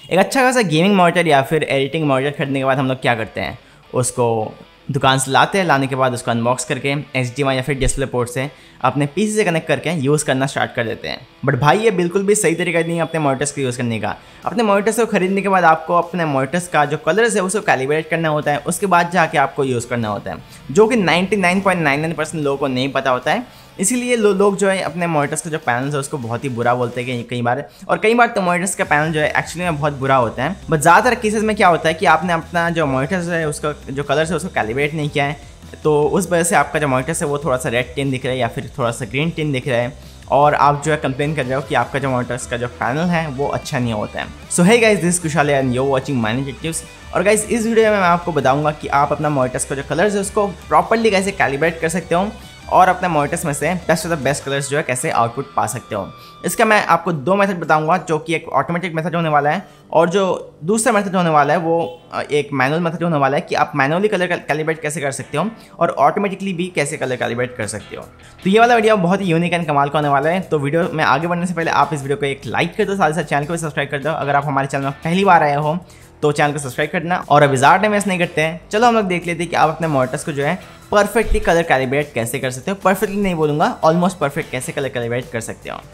एक अच्छा खासा गेमिंग मॉनिटर या फिर एडिटिंग मॉनिटर खरीदने के बाद हम लोग क्या करते हैं, उसको दुकान से लाते हैं, लाने के बाद उसको अनबॉक्स करके HDMI या फिर डिस्प्ले पोर्ट से अपने PC से कनेक्ट करके यूज़ करना स्टार्ट कर देते हैं। बट भाई ये बिल्कुल भी सही तरीका नहीं है अपने मॉनिटर्स को यूज़ करने का। अपने मॉनिटर्स को खरीदने के बाद आपको अपने मॉनिटर्स का जो कलर्स है उसको कैलिब्रेट करना होता है, उसके बाद जाके आपको यूज़ करना होता है, जो कि 99.99% लोगों को नहीं पता होता है। इसीलिए लोग जो है अपने मॉनिटर्स का जो पैनल है उसको बहुत ही बुरा बोलते हैं कई बार, और कई बार तो मॉनिटर्स का पैनल जो है एक्चुअली में बहुत बुरा होता है। बट ज़्यादातर केसेस में क्या होता है कि आपने अपना जो मॉनिटर्स है उसका जो कलर्स है उसको कैलिब्रेट नहीं किया है, तो उस वजह से आपका जो मॉनिटर्स है वो थोड़ा सा रेड टिन दिख रहा है या फिर थोड़ा सा ग्रीन टिन दिख रहा है, और आप जो है कंप्लेन कर रहे हो कि आपका जो मॉनिटर्स का जो पैनल है वो अच्छा नहीं होता है। So hey guys, this Kushal and you watching Minortectives. और गाइस इस वीडियो में मैं आपको बताऊंगा कि आप अपना मॉनिटर्स का जो कलर्स है उसको प्रॉपर्ली कैसे कैलिब्रेट कर सकते हो और अपने मॉनिटर्स में से best of the best colours जो है कैसे आउटपुट पा सकते हो। इसका मैं आपको 2 मेथड बताऊंगा, जो कि एक ऑटोमेटिक मेथड होने वाला है और जो दूसरा मेथड होने वाला है वो एक मैनुअल मेथड होने वाला है कि आप मैनुअली कलर कैलिब्रेट कैसे कर सकते हो और ऑटोमेटिकली भी कैसे कलर कैलिब्रेट कर सकते हो। तो ये वाला वीडियो बहुत ही यूनिक एंड कमाल का होने वाला है। तो वीडियो में आगे बढ़ने से पहले आप इस वीडियो को एक लाइक कर दो, साथ ही साथ चैनल को भी सब्सक्राइब कर दो। अगर आप हमारे चैनल में पहली बार आए हो तो चैनल को सब्सक्राइब करना। और अब ज़्यादा टाइम वेस्ट नहीं करते हैं, चलो हम लोग देख लेते हैं कि आप अपने मॉनिटर्स को जो है परफेक्टली कलर कैलिब्रेट कैसे कर सकते हो। परफेक्टली नहीं बोलूँगा, ऑलमोस्ट परफेक्ट कैसे कलर कैलिब्रेट कर सकते हो।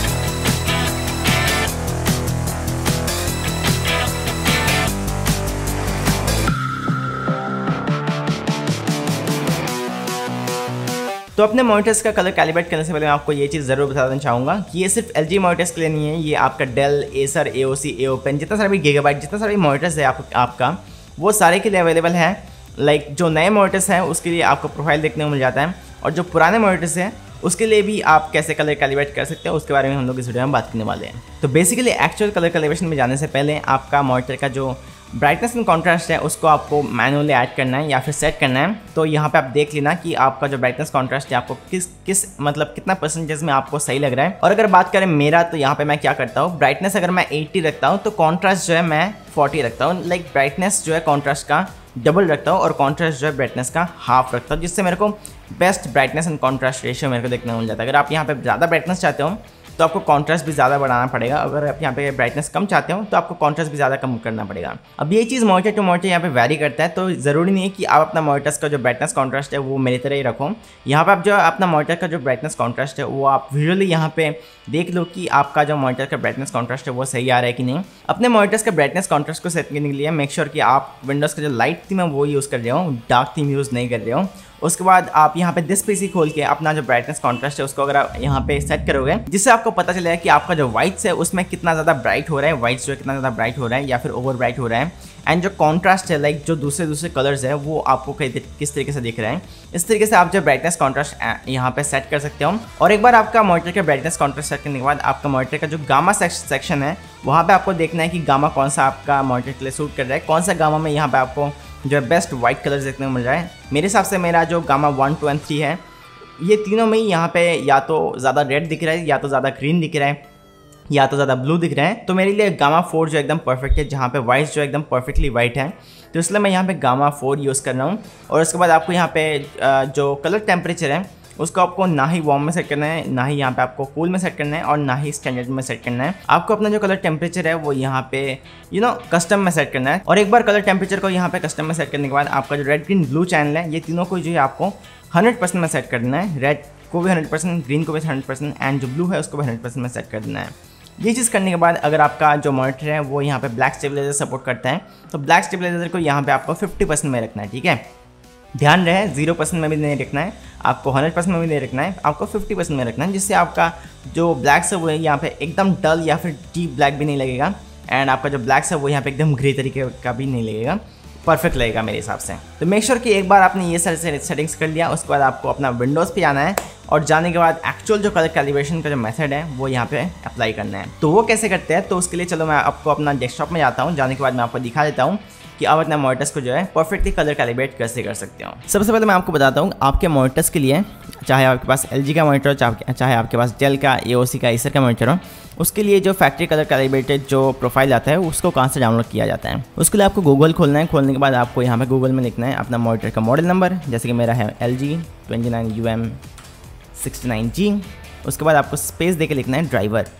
तो अपने मॉनिटर्स का कलर कैलिब्रेट करने से पहले मैं आपको ये चीज़ ज़रूर बता देना चाहूँगा कि ये सिर्फ LG मॉनिटर्स के लिए नहीं है, ये आपका डेल, एसर, AOC, एओपेन, जितना सारा भी गीगाबाइट, जितना सारे मॉनिटर्स है आपका वो सारे के लिए अवेलेबल है। लाइक जो नए मॉनिटर्स हैं उसके लिए आपको प्रोफाइल देखने को मिल जाता है, और जो पुराने मॉनिटर्स हैं उसके लिए भी आप कैसे कलर कैलिब्रेट कर सकते हो उसके बारे में हम लोग इस वीडियो में बात करने वाले हैं। तो बेसिकली एक्चुअल कलर कैलिब्रेशन में जाने से पहले आपका मॉनिटर का जो ब्राइटनेस एंड कॉन्ट्रास्ट है उसको आपको मैनुअली ऐड करना है या फिर सेट करना है। तो यहाँ पे आप देख लेना कि आपका जो ब्राइटनेस कॉन्ट्रास्ट है आपको किस मतलब कितना परसेंटेज में आपको सही लग रहा है। और अगर बात करें मेरा, तो यहाँ पे मैं क्या करता हूँ, ब्राइटनेस अगर मैं 80 रखता हूँ तो कॉन्ट्रास्ट जो है मैं 40 रखता हूँ। लाइक ब्राइटनेस जो है कॉन्ट्रास्ट का डबल रखता हूँ और कॉन्ट्रास्ट जो है ब्राइटनेस का हाफ रखता हूँ, जिससे मेरे को best brightness and contrast ratio मेरे को देखने को मिल जाता है। अगर आप यहाँ पे ज़्यादा ब्राइटनेस चाहते हो तो आपको कॉन्ट्रास्ट भी ज़्यादा बढ़ाना पड़ेगा, अगर आप यहाँ पे ब्राइटनेस कम चाहते हो तो आपको कॉन्ट्रास्ट भी ज़्यादा कम करना पड़ेगा। अब ये चीज़ मॉनिटर टू मॉनिटर यहाँ पे वैरी करता है, तो ज़रूरी नहीं है कि आप अपना मॉनिटर्स का जो ब्राइटनेस कॉन्ट्रास्ट है वो मेरी तरह ही रखो। यहाँ पे आप जो अपना मॉनिटर का जो ब्राइटनेस कॉन्ट्रास्ट है वो आप विजुअली यहाँ पे देख लो कि आपका जो मॉनिटर का ब्राइटनेस कॉन्ट्रास्ट है वो सही आ रहा है कि नहीं। अपने मॉनिटर्स का ब्राइटनेस कॉन्ट्रास्ट को सेट करने के लिए मेक श्योर कि आप विंडोज़ का जो लाइट थीम है वो यूज़ कर रहे हो, डार्क थीम यूज़ नहीं कर रहे हो। उसके बाद आप यहाँ पे दिस PC खोल के अपना जो ब्राइटनेस कॉन्ट्रास्ट है उसको अगर आप यहाँ पे सेट करोगे, जिससे आपको पता चलेगा कि आपका जो वाइट्स है उसमें कितना ज़्यादा ब्राइट हो रहा है, वाइट्स जो है कितना ज़्यादा ब्राइट हो रहा है या फिर ओवर ब्राइट हो रहा है। एंड जो कॉन्ट्रास्ट है, लाइक जो दूसरे कलर्स है वो आपको किस तरीके से दिख रहे हैं। इस तरीके से आप जो ब्राइटनेस कॉन्ट्रास्ट यहाँ पे सेट कर सकते हो। और एक बार आपका मॉनिटर का ब्राइटनेस कॉन्ट्रास्ट सेट करने के बाद आपका मॉनिटर का जो गामा सेक्शन है वहाँ पे आपको देखना है कि गामा कौन सा आपका मॉनिटर के लिए सूट कर रहा है, कौन सा गामा में यहाँ पे आपको जो है बेस्ट वाइट कलर्स देखने को मिल रहा है। मेरे हिसाब से मेरा जो गामा 1, 2 एंड 3 है, ये तीनों में ही यहाँ पे या तो ज़्यादा रेड दिख रहा है, या तो ज़्यादा ग्रीन दिख रहा है, या तो ज़्यादा ब्लू दिख रहा है। तो मेरे लिए गामा 4 जो एकदम परफेक्ट है, जहाँ पे वाइट्स जो एकदम परफेक्टली वाइट है, तो इसलिए मैं यहाँ पे गामा 4 यूज़ कर रहा हूँ। और उसके बाद आपको यहाँ पे जो कलर टेम्परेचर है उसको आपको ना ही वार्म में सेट करना है, ना ही यहाँ पे आपको कूल में सेट करना है, और ना ही स्टैंडर्ड में सेट करना है। आपको अपना जो कलर टेम्परेचर है वो यहाँ पे कस्टम में सेट करना है। और एक बार कलर टेम्परेचर को यहाँ पे कस्टम में सेट करने के बाद आपका जो रेड, ग्रीन, ब्लू चैनल है, ये तीनों को जो है आपको 100% में सेट कर देना है। रेड को भी 100%, ग्रीन को भी 100% एंड जो ब्लू है उसको भी 100% में सेट कर देना है। ये चीज़ करने के बाद अगर आपका जो मॉनिटर है वो यहाँ पे ब्लैक स्टेबलाइजर सपोर्ट करता है, तो ब्लैक स्टेबलाइजर को यहाँ पे आपको 50% में रखना है। ठीक है, ध्यान रहे 0% में भी नहीं रखना है, आपको 100% में भी नहीं रखना है, आपको 50% में रखना है, जिससे आपका जो ब्लैक है वो यहाँ पे एकदम डल या फिर डीप ब्लैक भी नहीं लगेगा, एंड आपका जो ब्लैक है वो यहाँ पे एकदम ग्रे तरीके का भी नहीं लगेगा, परफेक्ट लगेगा मेरे हिसाब से। तो मेक श्योर कि एक बार आपने ये सारे सेटिंग्स कर लिया, उसके बाद आपको अपना विंडोज़ पे जाना है, और जाने के बाद एक्चुअल जो कलर कैलिब्रेशन का जो मेथड है वो यहाँ पे अप्लाई करना है। तो वो कैसे करते हैं, तो उसके लिए चलो मैं आपको अपना डेस्कटॉप में जाता हूँ। जाने के बाद मैं आपको दिखा देता हूँ कि आप अपने मॉनिटर्स को जो है परफेक्टली कलर कैलिब्रेट कैसे कर सकते हो। सबसे पहले मैं आपको बताता हूँ, आपके मॉनिटर्स के लिए, चाहे आपके पास LG का मॉनिटर हो, चाहे आपके पास डेल का, AOC का, एसर का मॉनिटर हो, उसके लिए जो फैक्ट्री कलर कैलिब्रेटेड जो प्रोफाइल आता है उसको कहाँ से डाउनलोड किया जाता है। उसके लिए आपको गूगल खोलना है। खोलने के बाद आपको यहाँ पे गूगल में लिखना है अपना मॉनिटर का मॉडल नंबर, जैसे कि मेरा है LG 29UM69G। उसके बाद आपको स्पेस दे के लिखना है ड्राइवर।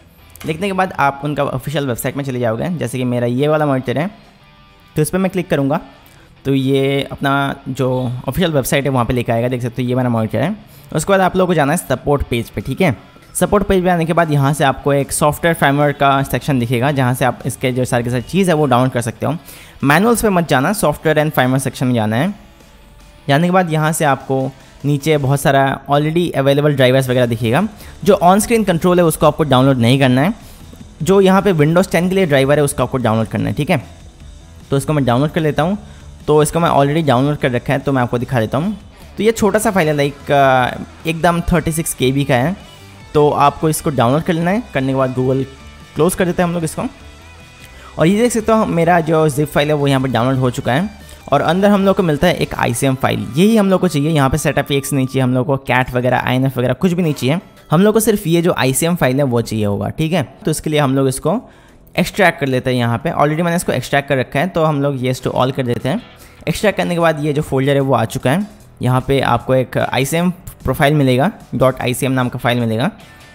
लिखने के बाद आप उनका ऑफिशियल वेबसाइट में चले जाओगे। जैसे कि मेरा ये वाला मॉनिटर है तो इस पर मैं क्लिक करूँगा तो ये अपना जो ऑफिशियल वेबसाइट है वहाँ पे लेकर आएगा। देख सकते हो ये मेरा मॉनिटर है। उसके बाद आप लोगों को जाना है सपोर्ट पेज पे, ठीक है। सपोर्ट पेज पे आने के बाद यहाँ से आपको एक सॉफ्टवेयर फ्रेमवर्क का सेक्शन दिखेगा जहाँ से आप इसके जो सारी की सारी चीज़ है वो डाउनलोड कर सकते हो। मैनुअल्स पे मत जाना, सॉफ्टवेयर एंड फ्रेमवर्क सेक्शन में जाना है। जाने के बाद यहाँ से आपको नीचे बहुत सारा ऑलरेडी अवेलेबल ड्राइवर्स वगैरह दिखेगा। जो ऑन स्क्रीन कंट्रोल है उसको आपको डाउनलोड नहीं करना है। जो यहाँ पे विंडोज़ 10 के लिए ड्राइवर है उसको आपको डाउनलोड करना है, ठीक है। तो इसको मैं डाउनलोड कर लेता हूँ। तो इसको मैं ऑलरेडी डाउनलोड कर रखा है तो मैं आपको दिखा देता हूँ। तो ये छोटा सा फाइल है, लाइक एकदम 36 KB का है। तो आपको इसको डाउनलोड कर लेना है। करने के बाद गूगल क्लोज़ कर देते हैं हम लोग इसको। और ये देख सकते हो मेरा जो जिप फाइल है वो यहाँ पर डाउनलोड हो चुका है। और अंदर हम लोग को मिलता है एक ICM फाइल, यही हम लोग को चाहिए। यहाँ पे सेटअप एक्स नहीं चाहिए हम लोग को, कैट वगैरह INF वगैरह कुछ भी नहीं चाहिए। हम लोग को सिर्फ ये जो ICM फाइल है वो चाहिए होगा, ठीक है। तो इसके लिए हम लोग इसको एक्सट्रैक्ट कर लेते हैं। यहाँ पे ऑलरेडी मैंने इसको एक्सट्रैक्ट कर रखा है तो हम लोग येस टू ऑल कर देते हैं। एक्सट्रैक्ट करने के बाद ये जो फोल्डर है वो आ चुका है। यहाँ पे आपको एक ICM प्रोफाइल मिलेगा, .ICM नाम का फाइल मिलेगा।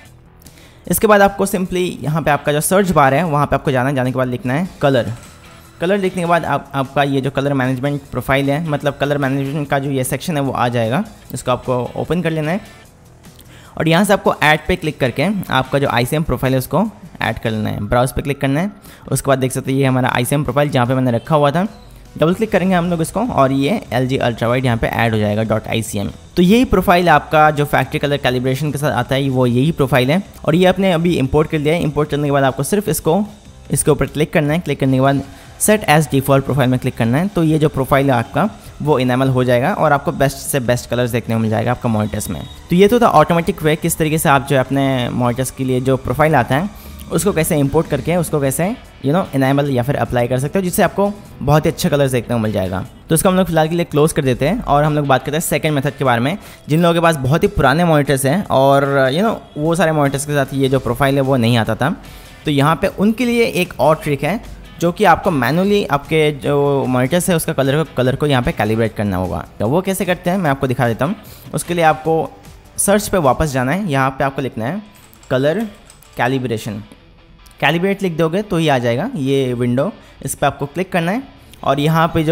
इसके बाद आपको सिंपली यहाँ पे आपका जो सर्च बार है वहाँ पे आपको जाना है। जाने के बाद लिखना है कलर। कलर लिखने के बाद आपका ये जो कलर मैनेजमेंट प्रोफाइल है, मतलब कलर मैनेजमेंट का जो ये सेक्शन है वो आ जाएगा। इसको आपको ओपन कर लेना है और यहाँ से आपको ऐड पे क्लिक करके आपका जो ICM प्रोफाइल है उसको ऐड कर लेना है। ब्राउज पे क्लिक करना है। उसके बाद देख सकते हो ये हमारा ICM प्रोफाइल जहाँ पे मैंने रखा हुआ था। डबल क्लिक करेंगे हम लोग इसको और ये LG अल्ट्रा वाइड यहाँ पे ऐड हो जाएगा .ICM। तो यही प्रोफाइल आपका जो फैक्ट्री कलर कैलिब्रेशन के साथ आता है वो यही प्रोफाइल है। और ये आपने अभी इंपोर्ट कर लिया है। इंपोर्ट करने के बाद आपको सिर्फ इसके ऊपर क्लिक करना है। क्लिक करने के बाद सेट एज डिफ़ॉल्ट प्रोफाइल में क्लिक करना है। तो ये जो प्रोफाइल है आपका वो इनेबल हो जाएगा और आपको बेस्ट से बेस्ट कलर्स देखने को मिल जाएगा आपका मॉनिटर्स में। तो ये तो था ऑटोमेटिक वे किस तरीके से आप जो अपने मॉनिटर्स के लिए जो प्रोफाइल आता है उसको कैसे इंपोर्ट करके उसको कैसे इनेबल या फिर अप्लाई कर सकते हो, जिससे आपको बहुत ही अच्छा कलर्स देखने को मिल जाएगा। तो इसको हम लोग फिलहाल के लिए क्लोज कर देते हैं और हम लोग बात करते हैं सेकंड मेथड के बारे में। जिन लोगों के पास बहुत ही पुराने मॉनिटर्स हैं और वो सारे मॉनिटर्स के साथ ये जो प्रोफाइल है वो नहीं आता था, तो यहाँ पे उनके लिए एक और ट्रिक है जो कि आपको मैनुअली आपके जो मॉनिटर्स है उसका कलर को यहाँ पे कैलिब्रेट करना होगा। तो वो कैसे करते हैं मैं आपको दिखा देता हूँ। उसके लिए आपको सर्च पे वापस जाना है। यहाँ पे आपको लिखना है कलर कैलिब्रेशन। कैलिब्रेट लिख दोगे तो ही आ जाएगा ये विंडो। इस पर आपको क्लिक करना है और यहाँ पे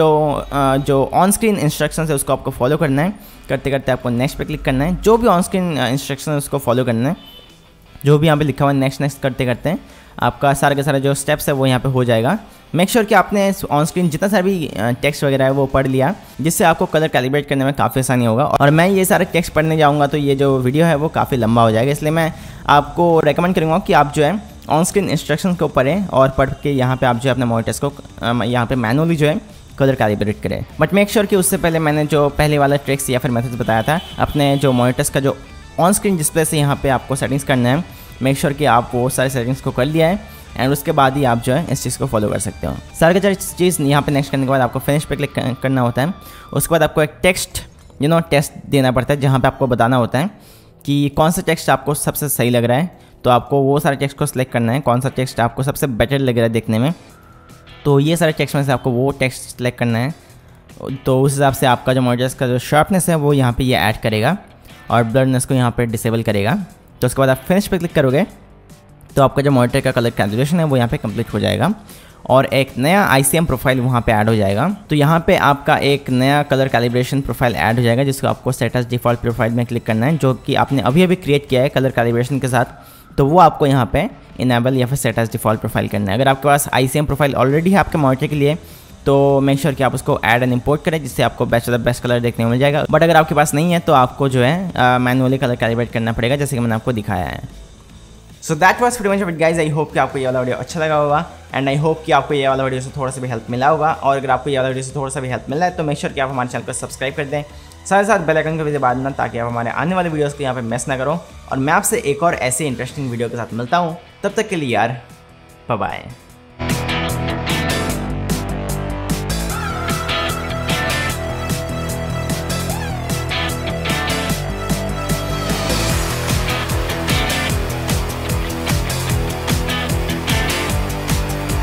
जो ऑन स्क्रीन इंस्ट्रक्शंस है उसको आपको फॉलो करना है। करते करते आपको नेक्स्ट पे क्लिक करना है। जो भी ऑन स्क्रीन इंस्ट्रक्शन है उसको फॉलो करना है। जो भी यहाँ पे लिखा हुआ है नेक्स्ट करते करते आपका सारा का सारा जो स्टेप्स है वो यहाँ पे हो जाएगा। मेक श्योर कि आपने ऑन स्क्रीन जितना सारा भी टेक्स्ट वगैरह है वो पढ़ लिया, जिससे आपको कलर कैलिब्रेट करने में काफ़ी आसानी होगा। और मैं ये सारे टेक्स्ट पढ़ने जाऊँगा तो ये जो वीडियो है वो काफ़ी लंबा हो जाएगा, इसलिए मैं आपको रेकमेंड करूँगा कि आप जो है ऑन स्क्रीन इंस्ट्रक्शंस को पढ़ें और पढ़ के यहाँ पे आप जो है अपने मॉनिटर्स को यहाँ पे मैनुअली जो है कलर कैलिब्रेट करें। बट मेक श्योर कि उससे पहले मैंने जो पहले वाला ट्रिक्स या फिर मेथड बताया था, अपने जो मॉनिटर्स का जो ऑन स्क्रीन डिस्प्ले से यहाँ पे आपको सेटिंग्स करना है, मेक श्योर कि आप वो सारे सेटिंग्स को कर लिया है एंड उसके बाद ही आप जो है इस चीज़ को फॉलो कर सकते हो। सारे का चीज़ यहाँ पे नेक्स्ट करने के बाद आपको फिनिश पे क्लिक करना होता है। उसके बाद आपको एक टेक्स्ट टेस्ट देना पड़ता है जहाँ पे आपको बताना होता है कि कौन सा टेक्स्ट आपको सबसे सही लग रहा है। तो आपको वो सारे टेक्स्ट को सिलेक्ट करना है, कौन सा टेक्स्ट आपको सबसे बेटर लग रहा है देखने में। तो ये सारे टेक्स्ट में से आपको वो टेक्स्ट सिलेक्ट करना है। तो उस हिसाब से आपका जो मॉनिटर्स का जो शार्पनेस है वो यहाँ पे ये ऐड करेगा और ब्लरनेस को यहाँ पे डिसेबल करेगा। तो उसके बाद आप फिनिश पे क्लिक करोगे तो आपका जो मॉनिटर का कलर कैलिब्रेशन है वो यहाँ पे कंप्लीट हो जाएगा और एक नया ICM प्रोफाइल वहाँ पे ऐड हो जाएगा। तो यहाँ पे आपका एक नया कलर कैलिब्रेशन प्रोफाइल ऐड हो जाएगा जिसको आपको सेट एज डिफ़ॉल्ट प्रोफाइल में क्लिक करना है, जो कि आपने अभी क्रिएट किया है कलर कैलिब्रेशन के साथ। तो वो आपको यहाँ पे इनेबल या फिर सेट एज डिफ़ॉल्ट प्रोफाइल करना है। अगर आपके पास ICM प्रोफाइल ऑलरेडी है आपके मॉनिटर के लिए तो मेक श्योर कि आप उसको ऐड एंड इंपोर्ट करें, जिससे आपको बेस्ट कलर देखने को मिल जाएगा। बट अगर आपके पास नहीं है तो आपको जो है मैनुअली कलर कैलिब्रेट करना पड़ेगा, जैसे कि मैंने आपको दिखाया है। So that was pretty much of it guys. I hope कि आपको ये वाला वीडियो अच्छा लगा होगा एंड आई होप कि आपको ये वाला वीडियो से थोड़ा सा भी हेल्प मिला होगा। और अगर आपको ये वाला वीडियो से थोड़ा सा भी हेल्प मिला है तो मेक श्योर कि आप हमारे चैनल को सब्सक्राइब कर दें, साथ ही साथ बेल आइकन को भी दबा देना ताकि आप हमारे आने वाले वीडियोस को यहाँ पे मिस ना करो। और मैं आपसे एक और ऐसे इंटरेस्टिंग वीडियो के साथ मिलता हूँ, तब तक के लिए यार बाय बाय।